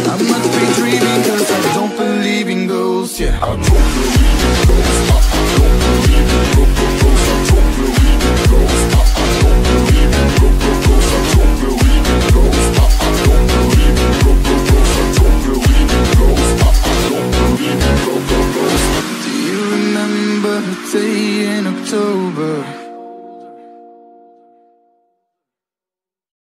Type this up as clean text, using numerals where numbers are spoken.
I must be dreaming, cause I don't believe in ghosts, yeah. I don't believe in ghosts. I don't believe in ghosts. I don't believe in ghosts. I don't believe in ghosts. I don't believe in ghosts. I don't believe in ghosts. I don't believe in ghosts. I don't believe in ghosts. Do you remember a day in October?